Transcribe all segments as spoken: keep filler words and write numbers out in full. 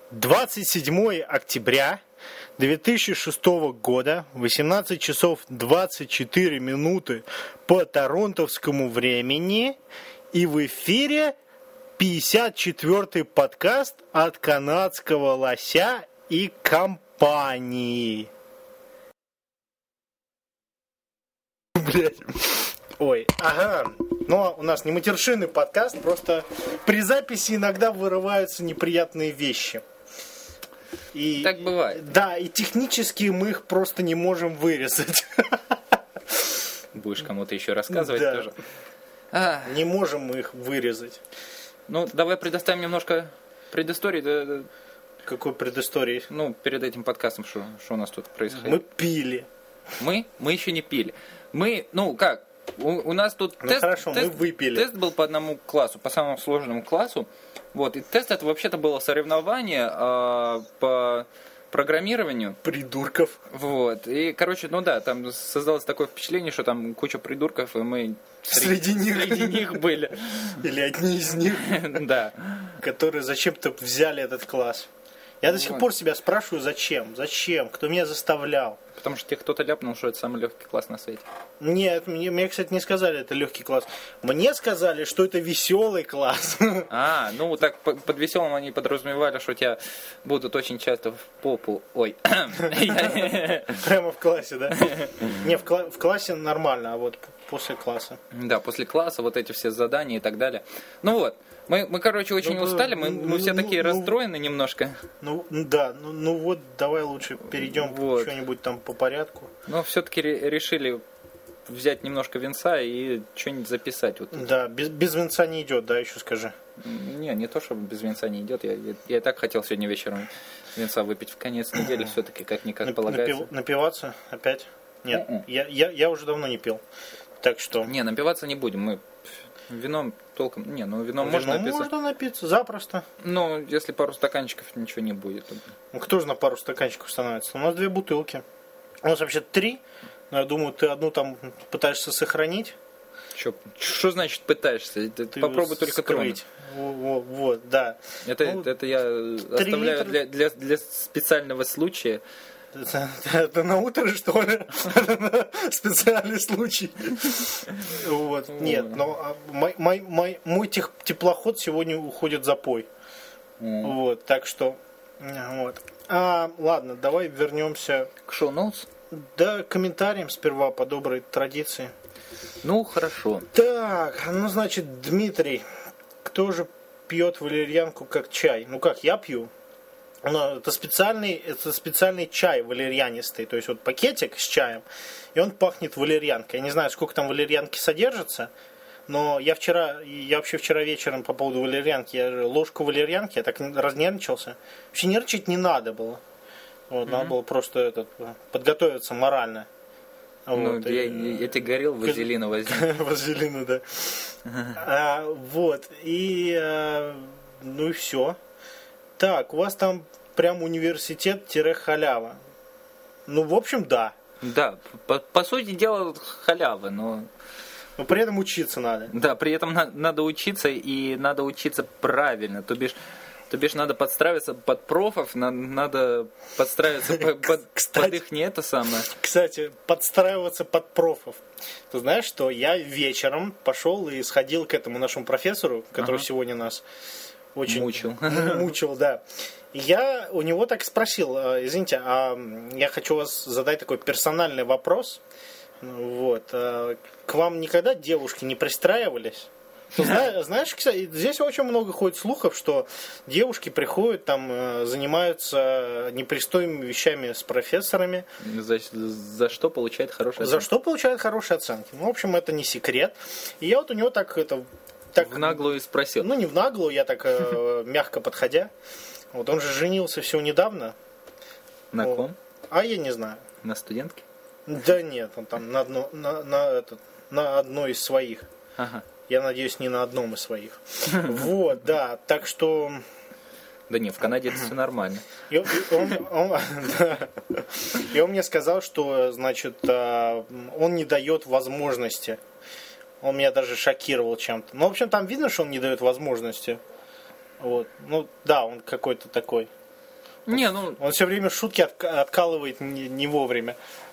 двадцать седьмое октября две тысячи шестого года, восемнадцать часов двадцать четыре минуты по торонтовскому времени, и в эфире пятьдесят четвёртый подкаст от канадского лося и компании. Блять. Ой, ага. Но у нас не матершинный подкаст, просто при записи иногда вырываются неприятные вещи. И, так бывает. Да, и технически мы их просто не можем вырезать. Будешь кому-то еще рассказывать да. тоже. А. Не можем мы их вырезать. Ну, давай предоставим немножко предыстории. Какой предыстории? Ну, перед этим подкастом, что, что у нас тут происходит? Мы пили. Мы? Мы еще не пили. Мы, ну как, у, у нас тут ну, тест, хорошо, тест, мы выпили. Тест был по одному классу, по самому сложному классу. Вот, и тест это вообще-то было соревнование а, по программированию. Придурков. Вот, и, короче, ну да, там создалось такое впечатление, что там куча придурков, и мы среди, среди, них. среди них были. Или одни из них. Да. Которые зачем-то взяли этот класс. Я до сих пор себя спрашиваю, зачем? Зачем? Кто меня заставлял? Потому что тебе кто-то ляпнул, что это самый легкий класс на свете. Нет, мне, мне, кстати, не сказали, это легкий класс. Мне сказали, что это веселый класс. А, ну так под веселым они подразумевали, что тебя будут очень часто в попу. Ой. Прямо в классе, да? Не, в классе нормально, а вот после класса. Да, после класса вот эти все задания и так далее. Ну вот. Мы, мы, короче, очень ну, устали, мы, ну, мы все ну, такие ну, расстроены немножко. Ну, да, ну, ну вот, давай лучше перейдем вот. Что-нибудь там по порядку. Но все-таки решили взять немножко винца и что-нибудь записать. Вот да, без, без винца не идет, да, еще скажи. Не, не то, чтобы без винца не идет. Я, я, я и так хотел сегодня вечером винца выпить в конец недели, все-таки как-никак Нап- полагается. Напив, напиваться опять? Нет, я, я, я уже давно не пил, так что... Не, напиваться не будем, мы... Вином толком... Не, ну вином Вином можно напиться. можно напиться, запросто. Ну, если пару стаканчиков, ничего не будет. Ну, кто же на пару стаканчиков становится? У нас две бутылки. У нас вообще три. Но я думаю, ты одну там пытаешься сохранить. Что значит пытаешься? Ты, ты попробуй только тронуть. Вот, вот, да. Это, ну, это я оставляю для, для, для специального случая. Это, это на утро, что ли? Специальный случай. Вот. Нет, но мой, мой, мой, мой теплоход сегодня уходит в запой. Mm. Вот, так что... Вот. А, ладно, давай вернемся... К шоу-ноутс? Да, к комментариям сперва, по доброй традиции. Ну, хорошо. Так, ну, значит, Дмитрий. Кто же пьет валерьянку как чай? Ну, как, я пью. Но это специальный, это специальный чай валерьянистый, то есть вот пакетик с чаем, и он пахнет валерьянкой. Я не знаю, сколько там валерьянки содержится, но я вчера, я вообще вчера вечером по поводу валерьянки, я ложку валерьянки, я так разнервничался. Вообще нервничать не надо было. Вот, mm-hmm. Надо было просто этот, подготовиться морально. Ну, вот, я, и, я тебе говорил, вазелина возьми. Вазелина, да. а, вот, и а, ну и все. Так, у вас там прям университет-халява. Ну, в общем, да. Да, по, по сути дела халява, но... Но при этом учиться надо. Да, при этом на, надо учиться, и надо учиться правильно. То бишь, то бишь надо подстраиваться под профов, на, надо подстраиваться под, под, под их не это самое. Кстати, подстраиваться под профов. Ты знаешь, что я вечером пошел и сходил к этому нашему профессору, который ага. сегодня нас... Очень мучил. Мучил, да. И я у него так спросил, извините, а я хочу вас задать такой персональный вопрос. Вот. К вам никогда девушки не пристраивались? Ты знаешь, знаешь, кстати, здесь очень много ходит слухов, что девушки приходят, там, занимаются непристойными вещами с профессорами. За, за что получают хорошие оценки. За что получают хорошие оценки. Ну, в общем, это не секрет. И я вот у него так это... Так, в наглую и спросил. Ну, не в наглую, я так э, мягко подходя. Вот он же женился всего недавно. На вот. Ком? А я не знаю. На студентке? Да нет, он там на, одно, на, на, этот, на одной из своих. Ага. Я надеюсь, не на одном из своих. Вот, да, так что... Да не, в Канаде это все нормально. И он, он, он, да. И он мне сказал, что, значит, он не дает возможности. Он меня даже шокировал чем-то. Ну, в общем, там видно, что он не дает возможности. Вот. Ну, да, он какой-то такой. Не, ну... Он все время шутки отка- откалывает не, не вовремя.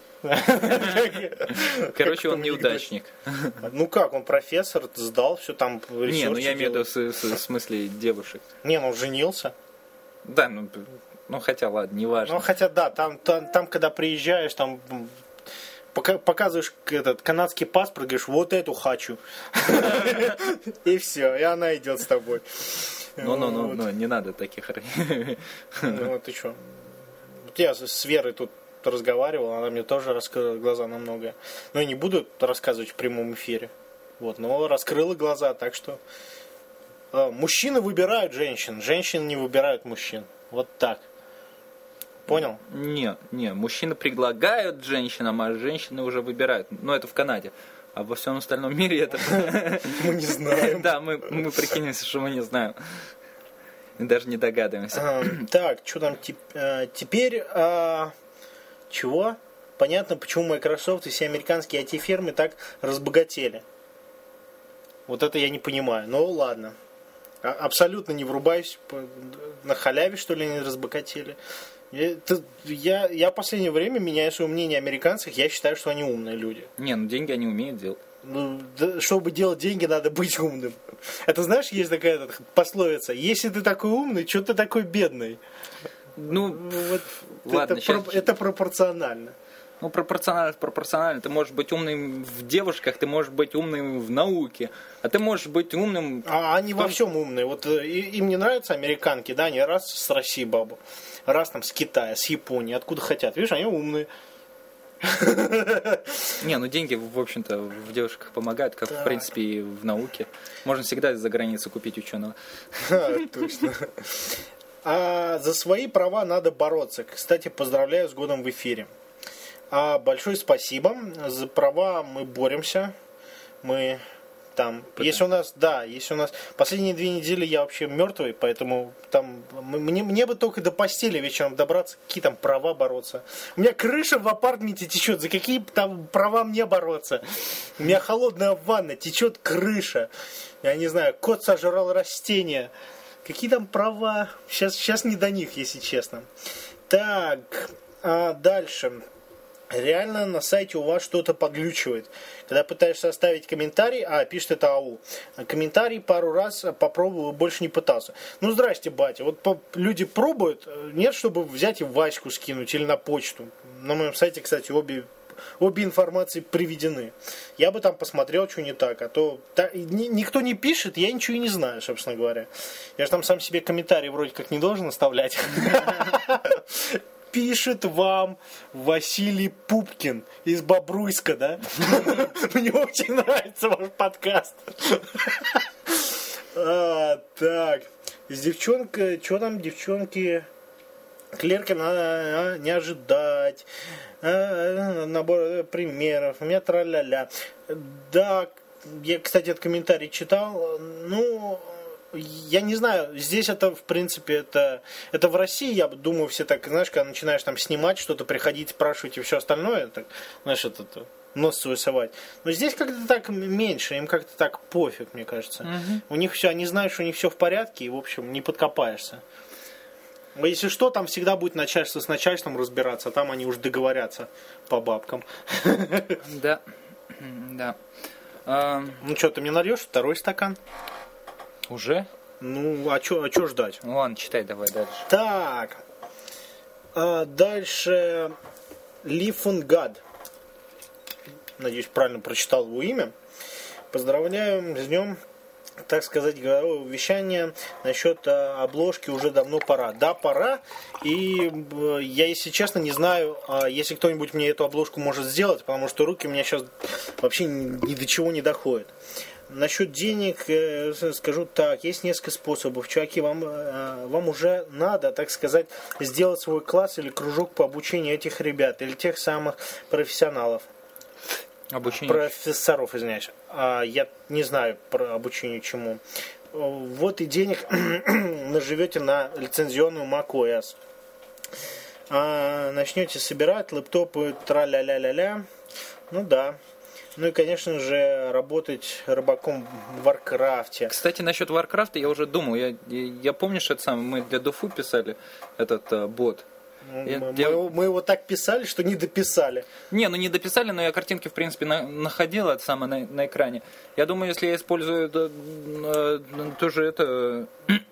Короче, он неудачник. Ну как, он профессор, сдал все там. Не, ну я имею в виду в смысле девушек. Не, ну он женился. Да, ну, ну хотя ладно, не важно. Ну хотя да, там, там, там когда приезжаешь, там пока, показываешь этот канадский паспорт, говоришь, вот эту хочу. И все, и она идет с тобой. Ну, ну, ну, ну, не надо таких. Ну, ты что? Я с Верой тут разговаривал, она мне тоже раскрыла глаза на многое. Но я не буду рассказывать в прямом эфире. Вот, но раскрыла глаза, так что э, мужчины выбирают женщин, женщины не выбирают мужчин. Вот так. Понял? Не, не, мужчины предлагают женщинам, а женщины уже выбирают. Ну, это в Канаде. А во всем остальном мире это... Мы не знаем. Да, мы, мы прикинемся, что мы не знаем. Даже не догадываемся. Так, что там теперь... Чего? Понятно, почему Microsoft и все американские ай ти-фирмы так разбогатели. Вот это я не понимаю. Ну, ладно. Абсолютно не врубаюсь. На халяве, что ли, они разбогатели? Это, я, я в последнее время меняю свое мнение о американцах. Я считаю, что они умные люди. Не, ну деньги они умеют делать. Ну, да, чтобы делать деньги, надо быть умным. Это знаешь, есть такая эта пословица. Если ты такой умный, что ты такой бедный? Ну, вот ладно, это, сейчас... про, это пропорционально. Ну, пропорционально, пропорционально. Ты можешь быть умным в девушках, ты можешь быть умным в науке, а ты можешь быть умным... А они том... во всем умные. Вот и, им не нравятся американки, да, они раз с России бабу, раз там с Китая, с Японии, откуда хотят. Видишь, они умные. Не, ну деньги, в общем-то, в девушках помогают, как, так. в принципе, и в науке. Можно всегда из-за границы купить ученого. Точно. А за свои права надо бороться. Кстати, поздравляю с годом в эфире. А большое спасибо. За права мы боремся. Мы там... Пытаем. Если у нас... Да, если у нас... Последние две недели я вообще мертвый, поэтому там... Мне, мне бы только до постели вечером добраться, какие там права бороться. У меня крыша в апартменте течет. За какие там права мне бороться? У меня холодная ванна, течет крыша. Я не знаю, кот сожрал растения. Какие там права? Сейчас, сейчас не до них, если честно. Так, а дальше. Реально на сайте у вас что-то подглючивает. Когда пытаешься оставить комментарий, а, пишет это АУ. Комментарий пару раз попробовал, больше не пытался. Ну, здрасте, батя. Вот по, люди пробуют, нет, чтобы взять и Ваську скинуть или на почту. На моем сайте, кстати, обе... Обе информации приведены. Я бы там посмотрел, что не так. А то та, ни, никто не пишет, я ничего и не знаю, собственно говоря. Я же там сам себе комментарий вроде как не должен оставлять. Пишет вам Василий Пупкин из Бобруйска, да? Мне очень нравится ваш подкаст. Так. С девчонкой, что там, девчонки... Клерки надо не ожидать. Набор примеров. У меня тра-ля-ля. Да, я, кстати, этот комментарий читал. Ну, я не знаю. Здесь это, в принципе, это, это в России, я думаю, все так, знаешь, когда начинаешь там снимать что-то, приходить, спрашивать и все остальное, так, знаешь, это, это нос свой совать. Но здесь как-то так меньше, им как-то так пофиг, мне кажется. Угу. У них все, они знают, что у них все в порядке, и, в общем, не подкопаешься. Если что, там всегда будет начальство с начальством разбираться, а там они уж договорятся по бабкам. Да, да. А... Ну что, ты мне нальешь второй стакан? Уже? Ну, а что а чё ждать? Ну ладно, читай давай дальше. Так. А дальше Live on God. Надеюсь, правильно прочитал его имя. Поздравляю с днем, так сказать, говорю, вещание насчет а, обложки уже давно пора. Да, пора. И а, я, если честно, не знаю, а, если кто-нибудь мне эту обложку может сделать, потому что руки у меня сейчас вообще ни, ни до чего не доходят. Насчет денег э, скажу так, есть несколько способов. Чуваки, вам, э, вам уже надо, так сказать, сделать свой класс или кружок по обучению этих ребят или тех самых профессионалов. Обучение. Профессоров, извиняюсь. А, я не знаю про обучение чему. Вот и денег наживете на лицензионную macOS. А, начнете собирать лэптопы тра-ля-ля-ля-ля. Ну да. Ну и, конечно же, работать рыбаком в Варкрафте. Кстати, насчет Варкрафта я уже думал. Я, я, я помню, что это самое, мы для Дуфу писали этот а, бот. Я, мы, я... мы его так писали, что не дописали. Не, ну не дописали, но я картинки, в принципе, на, находил это самое на, на экране. Я думаю, если я использую это, э, тоже это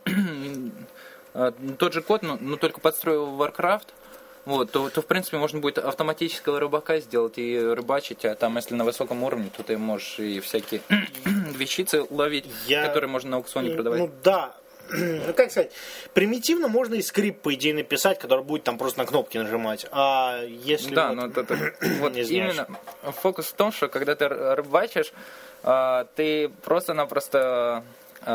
э, тот же код, но, но только подстроил Warcraft, вот, то, то, в принципе, можно будет автоматического рыбака сделать и рыбачить, а там, если на высоком уровне, то ты можешь и всякие вещицы ловить, я... которые можно на аукционе продавать. Ну да. Ну, как сказать, примитивно можно и скрипт, по идее, написать, который будет там просто на кнопки нажимать. А если... Да, вот... но это, вот именно фокус в том, что когда ты рыбачишь, ты просто-напросто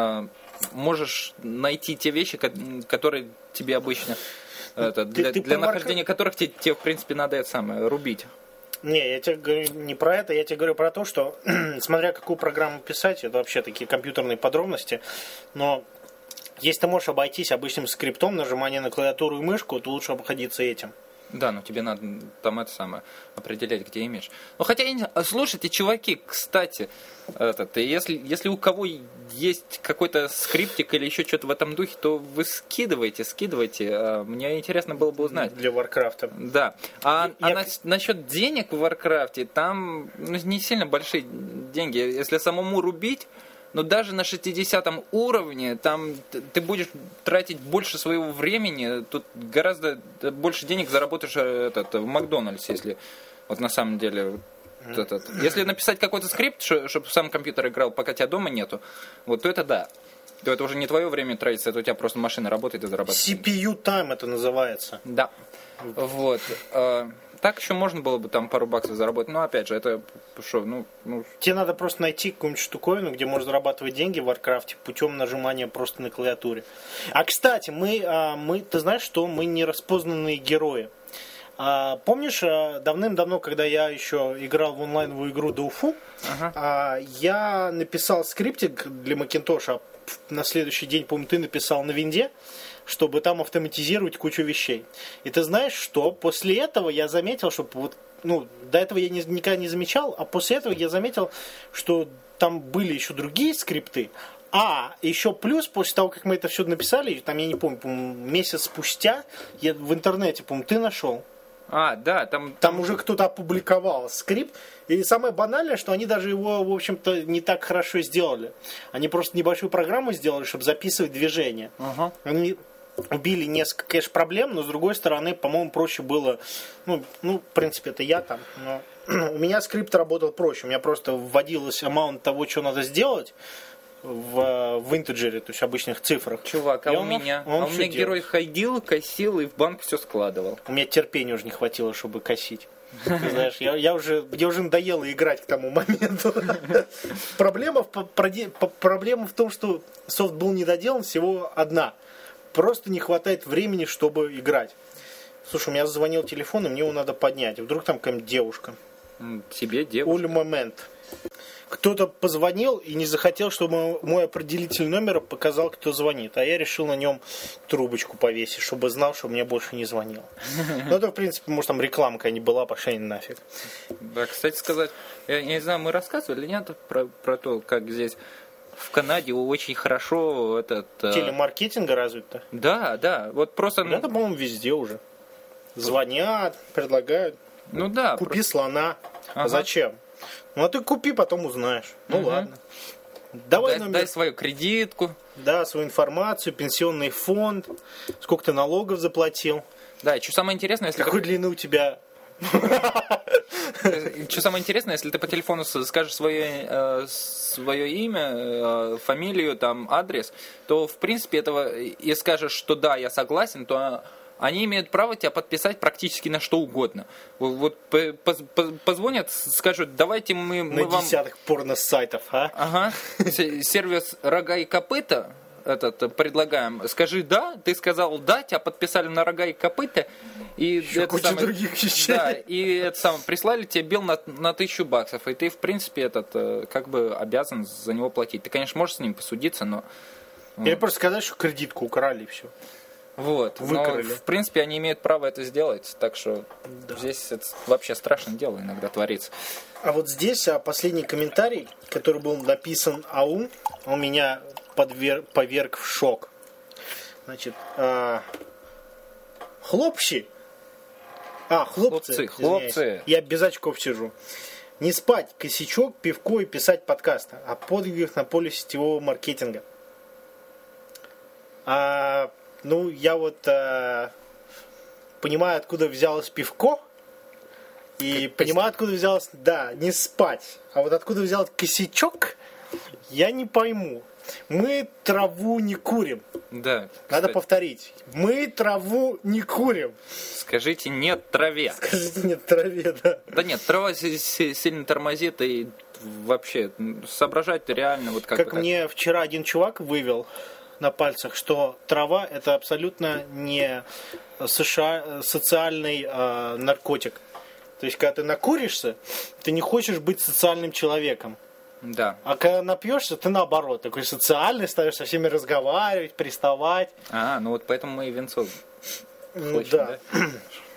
можешь найти те вещи, которые тебе обычно... Это, ты, для ты для нахождения Warcraft... которых тебе, тебе, в принципе, надо это самое, рубить. Не, я тебе говорю не про это, я тебе говорю про то, что, смотря какую программу писать, это вообще такие компьютерные подробности, но... Если ты можешь обойтись обычным скриптом, нажимание на клавиатуру и мышку, то лучше обходиться этим. Да, но тебе надо там это самое определять, где имеешь. Ну хотя, слушайте, чуваки, кстати, этот, если, если у кого есть какой-то скриптик или еще что-то в этом духе, то вы скидывайте, скидывайте. Мне интересно было бы узнать. Для Варкрафта. Да. А, Я... а на, насчет денег в Варкрафте, там ну, не сильно большие деньги. Если самому рубить, но даже на шестидесятом уровне там ты будешь тратить больше своего времени, тут гораздо больше денег заработаешь этот, в Макдональдс, если вот на самом деле вот этот. Если написать какой-то скрипт, чтобы сам компьютер играл, пока тебя дома нету, вот то это да. То это уже не твое время тратится, это у тебя просто машина работает и зарабатывает. си пи ю time это называется. Да. Вот. Так еще можно было бы там пару баксов заработать, но опять же, это что, ну, ну... Тебе надо просто найти какую-нибудь штуковину, где можно зарабатывать деньги в Варкрафте путем нажимания просто на клавиатуре. А кстати, мы, мы ты знаешь, что мы не распознанные герои. Помнишь, давным-давно, когда я еще играл в онлайновую игру Доуфу, ага. я написал скриптик для Макинтоша, на следующий день, помню, ты написал на винде, чтобы там автоматизировать кучу вещей. И ты знаешь, что после этого я заметил, что вот, ну, до этого я не, никогда не замечал, а после этого я заметил, что там были еще другие скрипты. А еще плюс, после того, как мы это все написали, там, я не помню, помню месяц спустя, я в интернете, помню, ты нашел. А, да, там... Там уже кто-то опубликовал скрипт. И самое банальное, что они даже его, в общем-то, не так хорошо сделали. Они просто небольшую программу сделали, чтобы записывать движение. Ага. Они убили несколько, конечно, проблем, но с другой стороны, по-моему, проще было... Ну, ну, в принципе, это я там. Но у меня скрипт работал проще. У меня просто вводилось амаунт того, что надо сделать в, в интеджере, то есть обычных цифрах. Чувак, а у меня, а у меня герой ходил, косил и в банк все складывал. У меня терпения уже не хватило, чтобы косить. Ты знаешь, я, я уже, мне уже надоело играть к тому моменту. Проблема, проблема в том, что софт был недоделан всего одна. Просто не хватает времени, чтобы играть. Слушай, у меня зазвонил телефон, и мне его надо поднять. Вдруг там какая-нибудь девушка. Тебе девушка? Уль момент. Кто-то позвонил и не захотел, чтобы мой определитель номера показал, кто звонит. А я решил на нем трубочку повесить, чтобы знал, что мне больше не звонил. Ну, это, в принципе, может, там реклама какая-нибудь была, пошли нафиг. Да, кстати сказать, я, я не знаю, мы рассказывали или нет про, про то, как здесь в Канаде очень хорошо этот... Телемаркетинга развит-то? Да, да. Вот просто... Ну, это, по-моему, везде уже. Звонят, предлагают. Ну да. Купи просто... слона. Ага. А зачем? Ну, а ты купи, потом узнаешь. Ну, угу. Ладно. Давай дай, номер... дай свою кредитку. Да, свою информацию, пенсионный фонд, сколько ты налогов заплатил. Да, и что самое интересное, если... Какой ты... длины у тебя... Что самое интересное, если ты по телефону скажешь свое, свое имя, фамилию, там, адрес, то, в принципе, этого и скажешь, что да, я согласен, то... Они имеют право тебя подписать практически на что угодно. Вот позвонят, скажут, давайте мы, мы на вам... десяток порно-сайтов, а? Ага. Сервис «Рога и копыта» этот предлагаем. Скажи «да», ты сказал «да», тебя подписали на «Рога и копыта». И еще это куча самое, других вещей. Да, и это самое, прислали тебе билл на, на тысячу баксов. И ты, в принципе, этот, как бы обязан за него платить. Ты, конечно, можешь с ним посудиться, но... Или просто сказать, что кредитку украли, и все. Вот. выкрыли. Но, в принципе, они имеют право это сделать, так что Да. здесь это вообще страшное дело иногда творится. А вот здесь а, последний комментарий, который был написан АУ, он меня подвер... поверг в шок. Значит, а... хлопцы. А, хлопцы. Хлопцы, извиняюсь. хлопцы. Я без очков сижу. Не спать, косячок, пивко и писать подкасты о подвигах на поле сетевого маркетинга. А, ну, я вот а, понимаю, откуда взялось пивко. И Как понимаю, откуда взялось, да, не спать. А вот откуда взялось косячок, я не пойму. Мы траву не курим. Да. Надо кстати, повторить. Мы траву не курим. скажите нет траве. Скажите нет траве, да. Да нет, трава си- си- сильно тормозит и вообще соображать реально вот как Как бы мне вчера один чувак вывел на пальцах, что трава это абсолютно не США, социальный э, наркотик. То есть, когда ты накуришься, ты не хочешь быть социальным человеком. Да. А когда напьешься, ты наоборот, такой социальный, ставишь со всеми разговаривать, приставать. А, ну вот поэтому мы и венцо Ну хочем, да. да?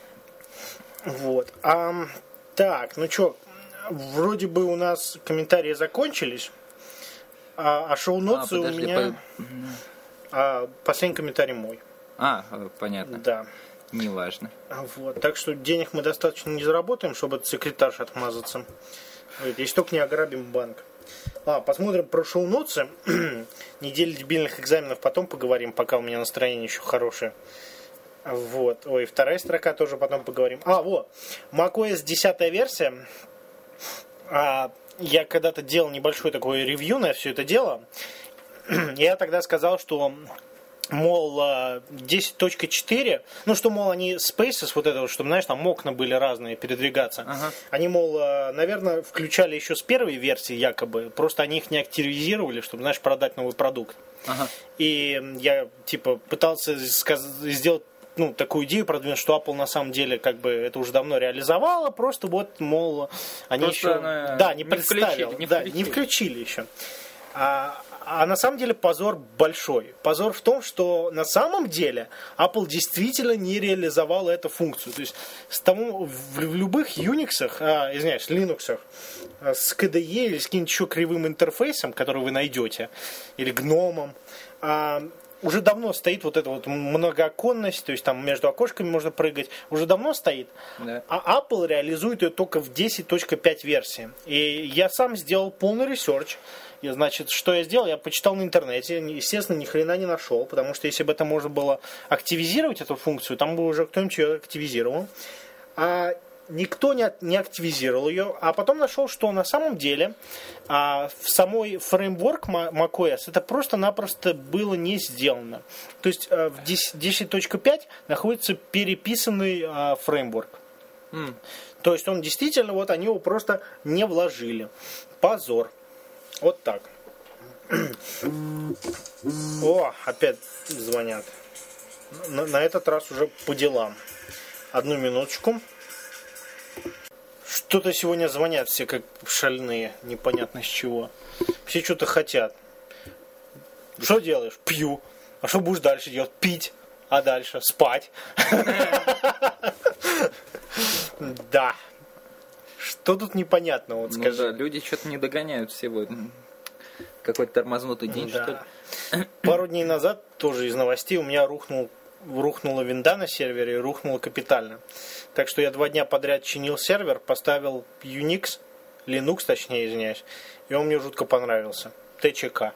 Вот. А, так, ну что, вроде бы у нас комментарии закончились, а, а шоу-ноты А, у подожди, меня... А, последний комментарий мой. А, э, понятно. Да. Неважно. Вот. Так что денег мы достаточно не заработаем, чтобы от секретарши отмазаться. Вот. Если только не ограбим банк. А, посмотрим про шоу-ноты. Неделю дебильных экзаменов потом поговорим, пока у меня настроение еще хорошее. Вот. Ой, вторая строка тоже потом поговорим. А, вот. macOS десятая версия. А, я когда-то делал небольшой такой ревью на все это дело. Я тогда сказал, что, мол, десять точка четыре, ну что, мол, они Spaces, вот это вот, чтобы, знаешь, там окна были разные, передвигаться. Ага. Они, мол, наверное, включали еще с первой версии якобы, просто они их не активизировали, чтобы, знаешь, продать новый продукт. Ага. И я, типа, пытался сказ- сделать ну, такую идею продвинуть, что Apple на самом деле как бы это уже давно реализовала, просто вот, мол, они Просто еще... она Да, не не представили, включили, не да, включили. не включили еще. А, а на самом деле позор большой. Позор в том, что на самом деле Apple действительно не реализовала эту функцию. То есть с тому, в, в любых Unix, а, извиняюсь, Linux, а, с кей ди и или с каким-нибудь еще кривым интерфейсом, который вы найдете, или гномом, а, уже давно стоит вот эта вот многооконность, то есть там между окошками можно прыгать, уже давно стоит. Да. А Apple реализует ее только в десять точка пять версии. И я сам сделал полный ресерч. И, значит, что я сделал? Я почитал на интернете, естественно, ни хрена не нашел, потому что если бы это можно было активизировать, эту функцию, там бы уже кто-нибудь ее активизировал. А никто не, не активизировал ее, а потом нашел, что на самом деле а, в самой фреймворк macOS это просто-напросто было не сделано. То есть а, в десять точка пять находится переписанный а, фреймворк. М. То есть он действительно, вот они его просто не вложили. Позор. Вот так. О, опять звонят. На, на этот раз уже по делам. Одну минуточку. Что-то сегодня звонят все как шальные, непонятно с чего. Все что-то хотят. Что делаешь? Пью. А что будешь дальше делать? Пить. А дальше? Спать. Да. Что тут непонятно, вот Ну скажи. да, люди что-то не догоняют всего. Какой-то тормознутый день, Да. что ли. Пару дней назад тоже из новостей у меня рухнул, рухнула винда на сервере и рухнула капитально. Так что я два дня подряд чинил сервер, поставил Unix, Linux, точнее, извиняюсь, и он мне жутко понравился. тэ че ка.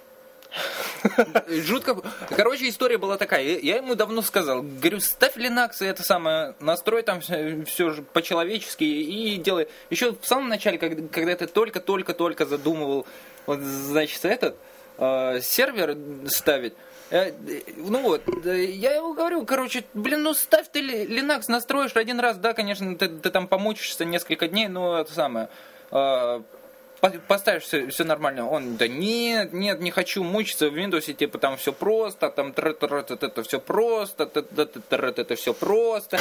Жутко. Короче, история была такая. Я ему давно сказал, говорю, ставь Linux и это самое, настрой там все, все же по-человечески и делай. Еще в самом начале, когда, когда ты только-только-только задумывал, вот, значит, этот э, сервер ставить. Э, ну вот, э, я ему говорю, короче, блин, ну ставь ты Linux, настроишь один раз, да, конечно, ты, ты там помучишься несколько дней, но это самое. Э, поставишь все, все нормально. Он, да нет, нет, не хочу мучиться. В Windows типа там все просто, там это все просто, это все просто.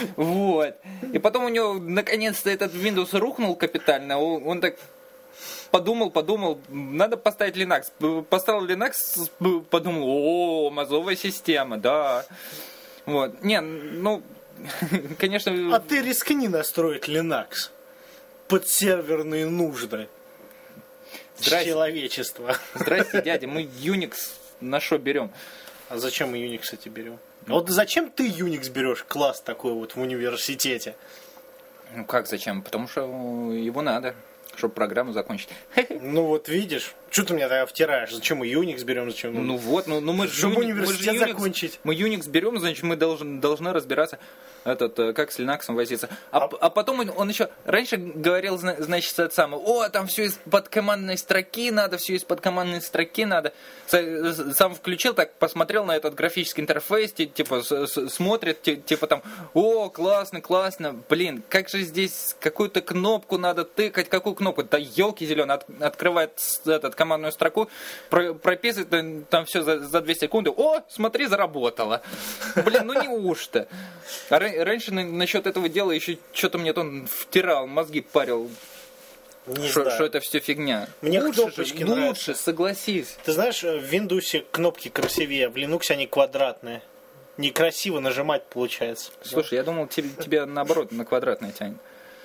Вот. И потом у него наконец-то этот Windows рухнул капитально. Он так подумал, подумал, надо поставить Linux. Поставил Linux, подумал, о, мазовая система, да. Вот. Не, ну, конечно... А ты рискни настроить Linux под серверные нужды Здрасте. Человечества. Здрасте, дядя, мы Unix на что берем? А зачем мы Unix эти берем? Вот зачем ты Unix берешь, класс такой вот в университете? Ну как зачем? Потому что его надо, чтобы программу закончить. Ну вот видишь, что ты меня тогда втираешь? Зачем мы Unix берем? Зачем? Ну вот, ну, ну мы же Чтобы Unix- университет мы же Unix- закончить. Мы Unix берем, значит мы должны, должны разбираться, этот, э, как с Linux возиться. А, А- а потом он, он еще раньше говорил, зна- значит, это самое, о, там все из-под командной строки надо, все из-под командной строки надо. С- Сам включил, так посмотрел на этот графический интерфейс, ти- типа с- с- смотрит, ти- типа там, о, классно, классно, блин, как же здесь какую-то кнопку надо тыкать, какую кнопку? Да елки зеленые, от- открывает с- этот, командную строку, про- прописывает э, там все за, за две секунды, о, смотри, заработало. Блин, ну неужто? А ра- раньше на- насчет этого дела еще что-то мне он втирал, мозги парил, Не что знаю. что это все фигня. Мне лучше кнопочки же, нравятся. лучше, согласись. Ты знаешь, в Windows кнопки красивее, в Linux они квадратные. Некрасиво нажимать получается. Слушай, я думал, тебе, тебе наоборот на квадратное тянет.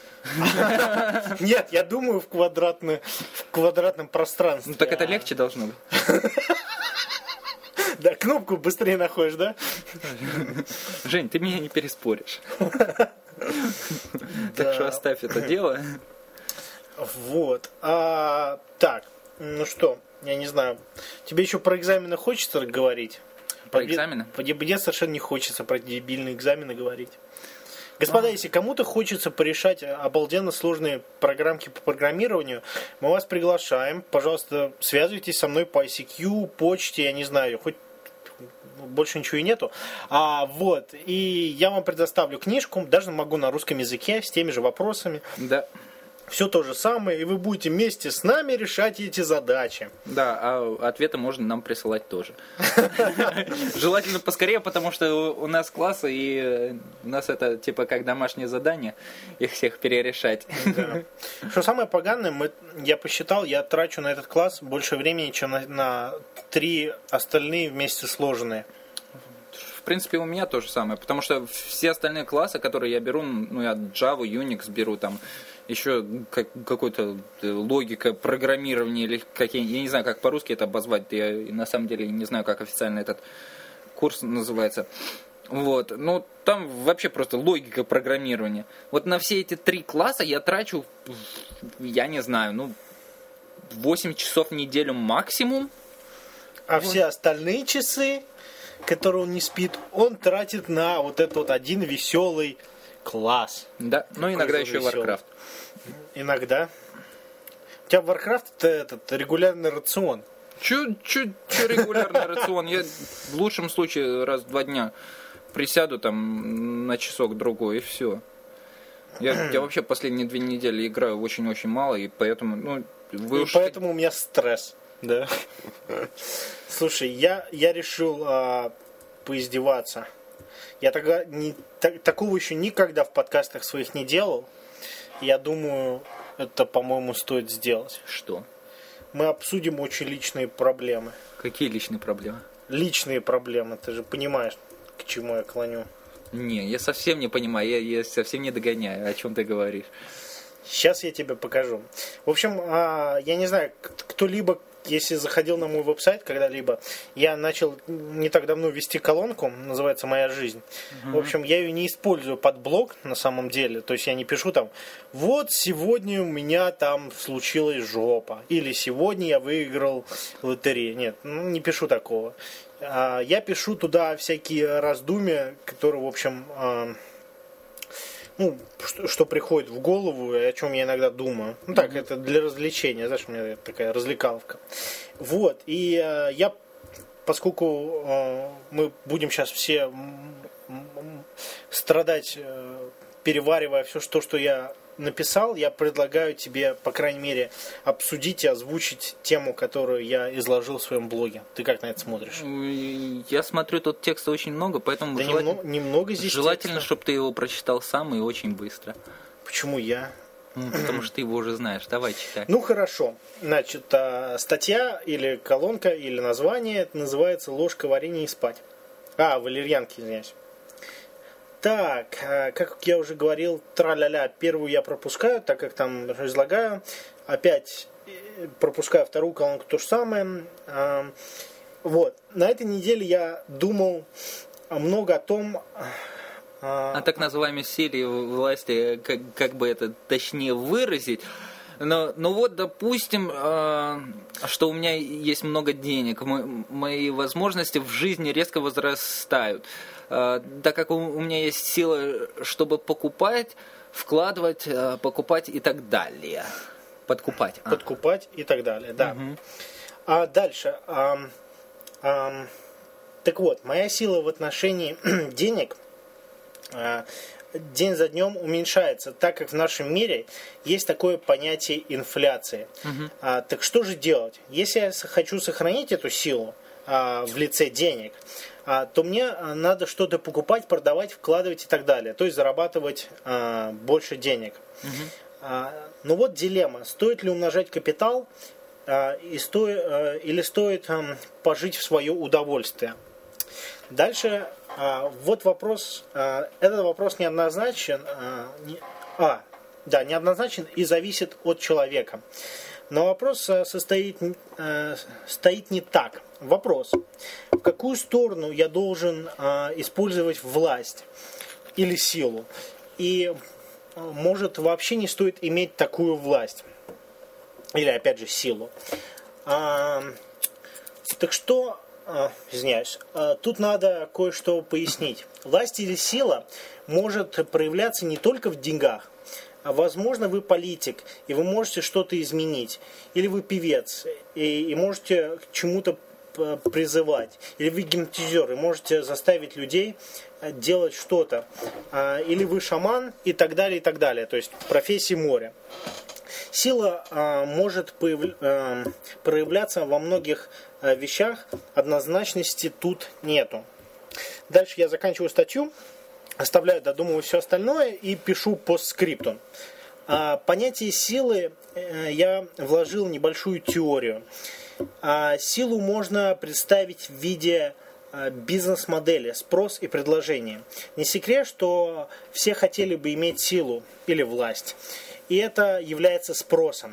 Нет, я думаю в, квадратно, в квадратном пространстве. Ну так это А, легче должно быть. Да, кнопку быстрее находишь, да? Жень, ты меня не переспоришь. Так что оставь это дело. Вот. А, так, ну что, я не знаю. Тебе еще про экзамены хочется говорить? Про Мне- экзамены? по- Мне совершенно не хочется про дебильные экзамены говорить. Господа, если кому-то хочется порешать обалденно сложные программки по программированию, мы вас приглашаем. Пожалуйста, связывайтесь со мной по ай си кью, почте, я не знаю, хоть больше ничего и нету. А, вот, и я вам предоставлю книжку, даже могу на русском языке, с теми же вопросами. Да. Все то же самое, и вы будете вместе с нами решать эти задачи. Да, а ответы можно нам присылать тоже. Желательно поскорее, потому что у нас классы, и у нас это типа как домашнее задание, их всех перерешать. Да. Что самое поганое, мы, я посчитал, я трачу на этот класс больше времени, чем на, на три остальные вместе сложенные. В принципе, у меня то же самое, потому что все остальные классы, которые я беру, ну, я Java, Unix беру, там, еще как, какой-то логика программирования, или какие, я не знаю, как по-русски это обозвать, я на самом деле не знаю, как официально этот курс называется. Вот, ну, там вообще просто логика программирования. Вот на все эти три класса я трачу, я не знаю, ну, восемь часов в неделю максимум. А Вот. все остальные часы, которые он не спит, он тратит на вот этот вот один веселый класс. Да, ну, иногда же еще весёлый. Warcraft. Иногда. У тебя Warcraft это этот регулярный рацион. Чё, чё, чё регулярный рацион? Я в лучшем случае раз в два дня присяду там на часок-другой, и все. Я, я вообще последние две недели играю очень-очень мало, и поэтому, ну, вы И уж... поэтому у меня стресс. Да. Слушай, я, я решил а, поиздеваться. Я тогда не, так- такого еще никогда в подкастах своих не делал. Я думаю, это, по-моему, стоит сделать. Что? Мы обсудим очень личные проблемы. Какие личные проблемы? Личные проблемы, ты же понимаешь, к чему я клоню. Не, я совсем не понимаю, я, я совсем не догоняю, о чем ты говоришь. Сейчас я тебе покажу. В общем, а, я не знаю, к- кто-либо, если заходил на мой веб-сайт когда-либо, я начал не так давно вести колонку, называется «Моя жизнь». В общем, я ее не использую под блог на самом деле. То есть я не пишу там, вот сегодня у меня там случилась жопа. Или сегодня я выиграл лотерею. Нет, ну, не пишу такого. А, я пишу туда всякие раздумья, которые, в общем... а, ну, что, что приходит в голову и о чем я иногда думаю. Ну так, это для развлечения, знаешь, у меня такая развлекаловка. Вот, и э, я, поскольку э, мы будем сейчас все м, м, страдать, э, переваривая все, что, что я написал, я предлагаю тебе, по крайней мере, обсудить и озвучить тему, которую я изложил в своем блоге. Ты как на это смотришь? Я смотрю, тут текста очень много, поэтому Да желательно, немного, немного здесь желательно текста. чтобы ты его прочитал сам и очень быстро. Почему я? Потому что ты его уже знаешь. Давай читай. Ну хорошо. Значит, статья или колонка, или название, это называется «Ложка варенья и спать». А, валерьянки, извиняюсь. Так, как я уже говорил, тра-ля-ля, первую я пропускаю, так как там разлагаю. Опять пропускаю вторую колонку, то же самое. Вот. На этой неделе я думал много о том... О так называемой силе власти, как, как бы это точнее выразить. Но, ну вот, допустим, э, что у меня есть много денег, мои возможности в жизни резко возрастают. Э, так как у, у меня есть сила, чтобы покупать, вкладывать, э, покупать и так далее. Подкупать. А. Подкупать и так далее, да. Угу. А дальше. А, а, так вот, моя сила в отношении денег а, день за днем уменьшается, так как в нашем мире есть такое понятие инфляции. Угу. А, так что же делать? Если я хочу сохранить эту силу а, в лице денег, а, то мне надо что-то покупать, продавать, вкладывать и так далее. То есть зарабатывать а, больше денег. Угу. А, ну вот дилемма. Стоит ли умножать капитал а, и сто... а, или стоит а, пожить в свое удовольствие? Дальше, а, вот вопрос, а, этот вопрос неоднозначен, а, не, а, да, неоднозначен и зависит от человека. Но вопрос а, состоит, а, стоит не так. Вопрос, в какую сторону я должен а, использовать власть или силу? И, а, может, вообще не стоит иметь такую власть или, опять же, силу. А, так что... Извиняюсь. Тут надо кое-что пояснить. Власть или сила может проявляться не только в деньгах. А возможно, вы политик, и вы можете что-то изменить. Или вы певец, и, и можете к чему-то призывать. Или вы гипнотизер, и можете заставить людей делать что-то. Или вы шаман, и так далее, и так далее. То есть профессии море. Сила а, может появ... а, проявляться во многих а, вещах, однозначности тут нету. Дальше я заканчиваю статью, оставляю, додумываю все остальное и пишу постскриптум. А, понятие силы а, я вложил в небольшую теорию. А, силу можно представить в виде а, бизнес-модели, спрос и предложение. Не секрет, что все хотели бы иметь силу или власть. И это является спросом.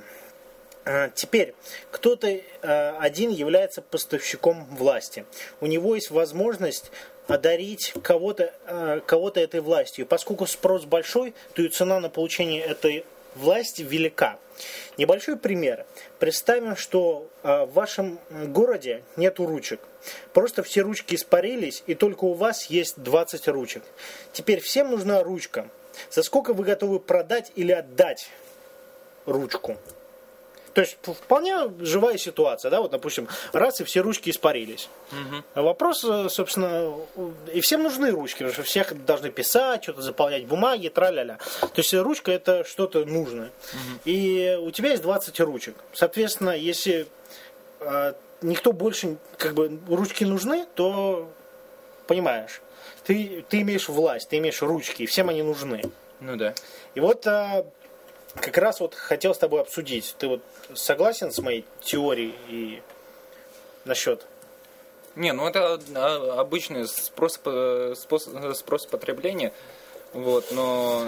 Теперь, кто-то один является поставщиком власти. У него есть возможность одарить кого-то, кого-то этой властью. И поскольку спрос большой, то и цена на получение этой власти велика. Небольшой пример. Представим, что в вашем городе нету ручек. Просто все ручки испарились, и только у вас есть двадцать ручек. Теперь всем нужна ручка. За сколько вы готовы продать или отдать ручку? То есть вполне живая ситуация, да, вот, допустим, раз и все ручки испарились. Угу. Вопрос, собственно, и всем нужны ручки, потому что всех должны писать, что-то заполнять бумаги, тра-ля-ля. То есть ручка это что-то нужное. Угу. И у тебя есть двадцать ручек. Соответственно, если э, никто больше, как бы, ручки нужны, то, понимаешь, ты, ты имеешь власть, ты имеешь ручки, и всем они нужны. Ну да. И вот а, как раз вот хотел с тобой обсудить. Ты вот согласен с моей теорией и насчет? Не, ну это обычный спрос, спрос, спрос потребления. Вот, но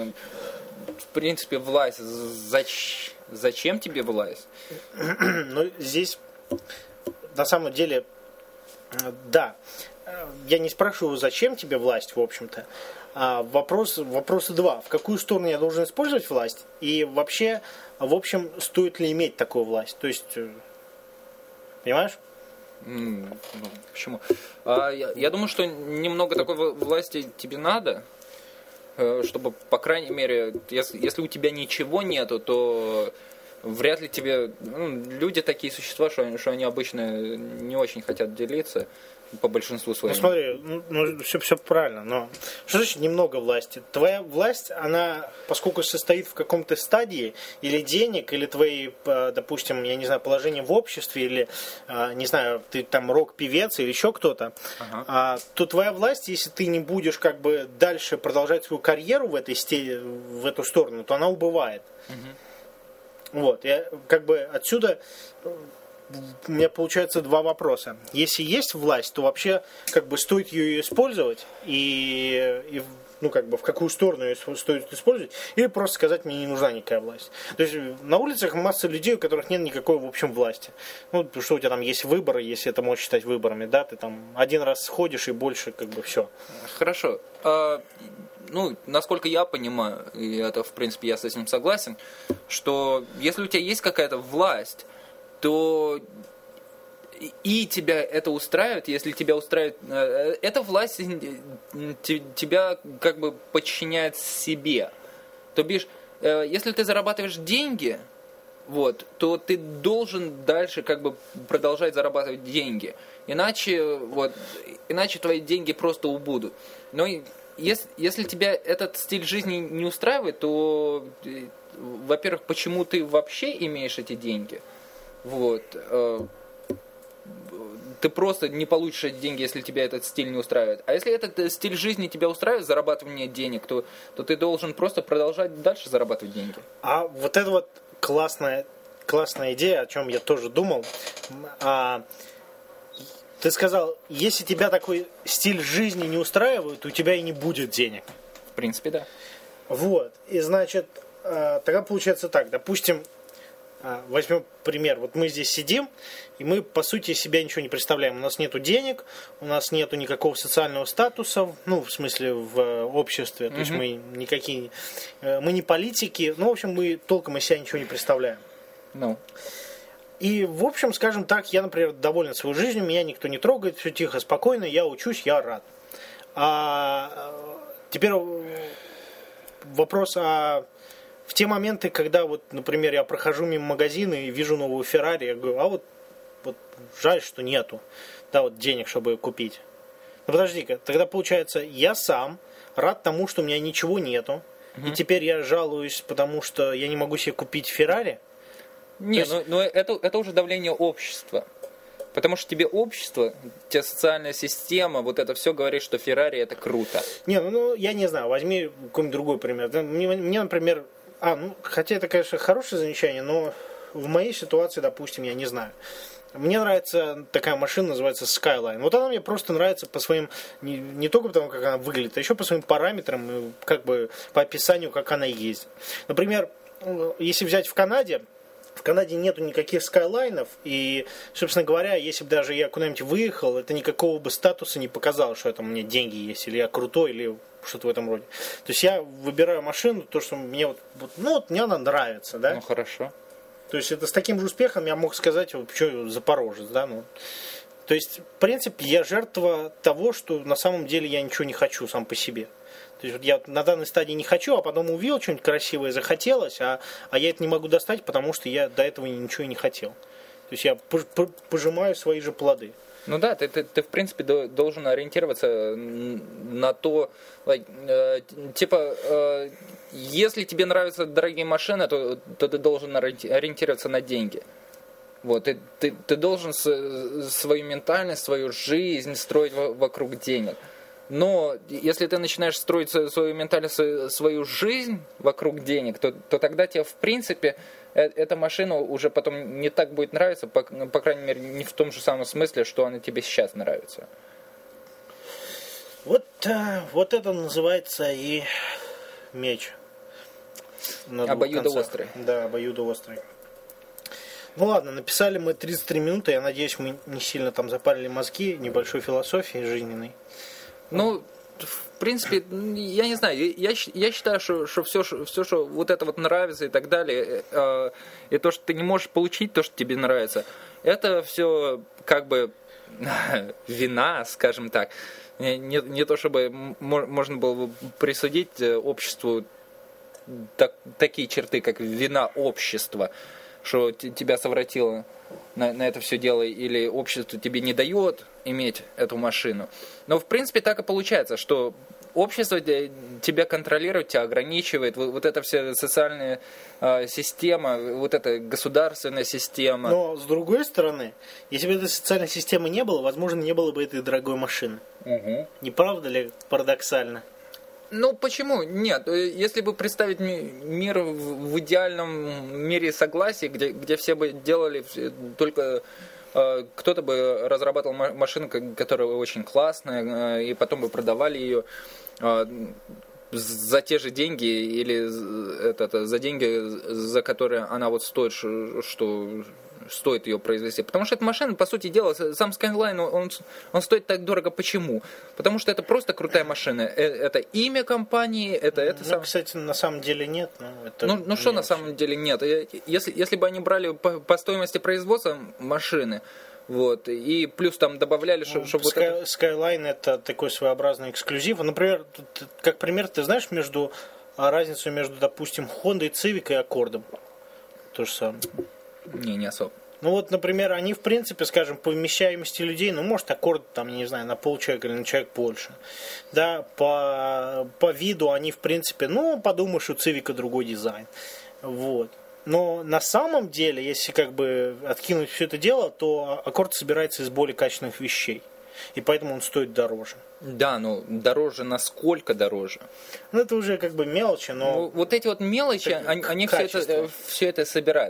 в принципе власть. Зач, зачем тебе власть? Ну, здесь на самом деле, да. Я не спрашиваю, зачем тебе власть, в общем-то. А вопрос, вопросы два. В какую сторону я должен использовать власть? И вообще, в общем, стоит ли иметь такую власть? То есть, понимаешь? Mm, ну, почему? А, я, я думаю, что немного такой власти тебе надо, чтобы, по крайней мере, если, если у тебя ничего нету, то вряд ли тебе... Ну, люди такие существа, что они, что они обычно не очень хотят делиться. по большинству Ну своему. смотри, ну, ну все, все правильно, но что значит немного власти? Твоя власть, она, поскольку состоит в каком-то стадии, или денег, или твои, э, допустим, я не знаю, положение в обществе, или, э, не знаю, ты там рок-певец или еще кто-то, Ага. а, то твоя власть, если ты не будешь как бы дальше продолжать свою карьеру в этой сте- в эту сторону, то она убывает. Вот, я как бы отсюда у меня получается два вопроса. Если есть власть, то вообще как бы стоит ее использовать и, и ну как бы в какую сторону ее стоит использовать, или просто сказать, мне не нужна никакая власть. То есть на улицах масса людей, у которых нет никакой в общем власти. Ну что у тебя там есть выборы, если это можно считать выборами, да, ты там один раз сходишь и больше как бы все. Хорошо. А, ну, насколько я понимаю, и это, в принципе, я с этим согласен, что если у тебя есть какая-то власть, то и тебя это устраивает, если тебя устраивает... Эта власть тебя как бы подчиняет себе. То бишь, если ты зарабатываешь деньги, вот, то ты должен дальше как бы продолжать зарабатывать деньги. Иначе, вот, иначе твои деньги просто убудут. Но если, если тебя этот стиль жизни не устраивает, то, во-первых, почему ты вообще имеешь эти деньги? Вот. Ты просто не получишь эти деньги, если тебя этот стиль не устраивает. А если этот стиль жизни тебя устраивает, зарабатывание денег, то, то ты должен просто продолжать дальше зарабатывать деньги. А вот это вот классная, классная идея, о чем я тоже думал. А, ты сказал, если тебя такой стиль жизни не устраивает, у тебя и не будет денег. В принципе, да. Вот. И значит, тогда получается так. Допустим, возьмем пример. Вот мы здесь сидим, и мы, по сути, себя ничего не представляем. У нас нету денег, у нас нету никакого социального статуса, ну, в смысле, в обществе. То mm-hmm. есть мы никакие... Мы не политики. Ну, в общем, мы толком из себя ничего не представляем. Ну. No. И, в общем, скажем так, я, например, доволен своей жизнью, меня никто не трогает, все тихо, спокойно, я учусь, я рад. А теперь вопрос о... В те моменты, когда, вот, например, я прохожу мимо магазина и вижу новую Феррари, я говорю, а вот, вот жаль, что нету, да, вот денег, чтобы ее купить. Ну подожди-ка, тогда получается, я сам рад тому, что у меня ничего нету, угу. и теперь я жалуюсь, потому что я не могу себе купить Феррари. Нет, есть... но, но это, это уже давление общества. Потому что тебе общество, тебе социальная система, вот это все говорит, что Феррари это круто. Не, ну, ну я не знаю, возьми какой-нибудь другой пример. Мне, мне, например, а, ну, хотя это, конечно, хорошее замечание, но в моей ситуации, допустим, я не знаю. Мне нравится такая машина, называется Skyline. Вот она мне просто нравится по своим, не, не только потому, как она выглядит, а еще по своим параметрам, как бы по описанию, как она ездит. Например, если взять в Канаде, в Канаде нету никаких скайлайнов, и, собственно говоря, если бы даже я куда-нибудь выехал, это никакого бы статуса не показало, что это у меня деньги есть, или я крутой, или что-то в этом роде. То есть я выбираю машину, то, что мне вот, вот ну, вот мне она нравится, да? Ну, хорошо. То есть это с таким же успехом я мог сказать, вот, что Запорожец, да, ну. То есть, в принципе, я жертва того, что на самом деле я ничего не хочу сам по себе. То есть вот я на данной стадии не хочу, а потом увидел что-нибудь красивое, захотелось, а, а я это не могу достать, потому что я до этого ничего и не хотел. То есть я пожимаю свои же плоды. Ну да, ты, ты, ты в принципе должен ориентироваться на то, like, э, типа, э, если тебе нравятся дорогие машины, то, то ты должен ориентироваться на деньги. Вот, ты, ты, ты должен с, свою ментальность, свою жизнь строить вокруг денег. Но если ты начинаешь строить свою ментальность, свою жизнь вокруг денег, то, то тогда тебе, в принципе, эта машина уже потом не так будет нравиться, по, по крайней мере, не в том же самом смысле, что она тебе сейчас нравится. Вот, вот это называется и меч. Обоюдоострый. Да, обоюдоострый. Ну ладно, написали мы тридцать три минуты, я надеюсь, мы не сильно там запарили мозги небольшой философией жизненной. Ну, в принципе, я не знаю, я, я считаю, что, что все, все, что вот это вот нравится и так далее, э, и то, что ты не можешь получить то, что тебе нравится, это все как бы вина, скажем так. Не, не то, чтобы можно было бы присудить обществу так, такие черты, как вина общества, что тебя совратило на, на это все дело, или общество тебе не дает иметь эту машину. Но в принципе так и получается, что общество тебя контролирует, тебя ограничивает, вот, вот эта вся социальная э, система, вот эта государственная система. Но с другой стороны, если бы этой социальной системы не было, возможно, не было бы этой дорогой машины. Угу. Не правда ли парадоксально? Ну, почему? Нет. Если бы представить мир в идеальном мире согласия, где, где все бы делали только... Кто-то бы разрабатывал машину, которая очень классная, и потом бы продавали ее за те же деньги или это, за деньги, за которые она вот стоит, что стоит ее произвести. Потому что эта машина, по сути дела, сам Skyline, он, он стоит так дорого. Почему? Потому что это просто крутая машина. Это имя компании, это... это ну, сам... кстати, на самом деле нет. Ну, ну, ну что на самом деле нет? Если, если бы они брали по, по стоимости производства машины, вот, и плюс там добавляли, ну, чтобы... Sky, вот это... Skyline это такой своеобразный эксклюзив. Например, тут, как пример, ты знаешь между разницу между, допустим, Honda и Civic и Аккордом? То же самое. Не, не особо. Ну вот, например, они, в принципе, скажем, по вмещаемости людей, ну, может, Аккорд, там, не знаю, на полчеловека или на человек больше. Да, по, по виду они, в принципе, ну, подумаешь, у Civic другой дизайн. Вот. Но на самом деле, если как бы откинуть все это дело, то Аккорд собирается из более качественных вещей. И поэтому он стоит дороже. Да, ну дороже, насколько дороже? Ну, это уже как бы мелочи, но... Ну, вот эти вот мелочи, они, они все, это, все это собирают.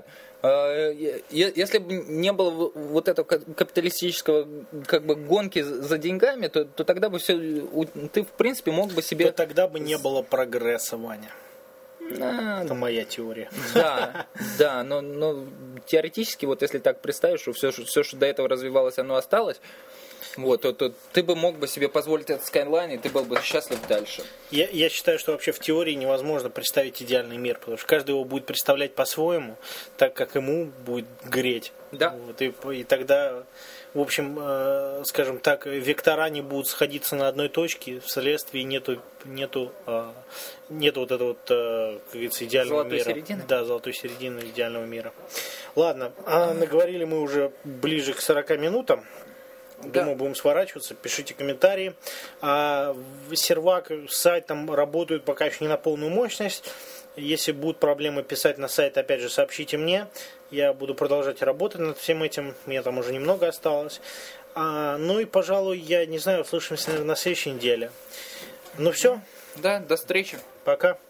Если бы не было вот этого капиталистического как бы гонки за деньгами, то, то тогда бы все, ты в принципе мог бы себе... То тогда бы не было прогресса, Ваня. А, это моя теория. Да, да, но, но теоретически, вот если так представишь, что все, все, что до этого развивалось, оно осталось, вот, то, то ты бы мог бы себе позволить этот Skyline, и ты был бы счастлив дальше. Я, я считаю, что вообще в теории невозможно представить идеальный мир, потому что каждый его будет представлять по-своему, так как ему будет греть. Да. Вот, и, и тогда, в общем, э, скажем так, вектора не будут сходиться на одной точке, вследствие нету, нету, э, нету вот этого, вот, э, как говорится, идеального золотой мира. Середины? Да, золотой середины идеального мира. Ладно, а наговорили мы уже ближе к сорока минутам. Думаю, да. Будем сворачиваться. Пишите комментарии. А, сервак, сайт там работают пока еще не на полную мощность. Если будут проблемы писать на сайт, опять же, сообщите мне. Я буду продолжать работать над всем этим. Мне там уже немного осталось. А, ну и, пожалуй, я не знаю, услышимся, наверное, на следующей неделе. Ну все. Да, до встречи. Пока.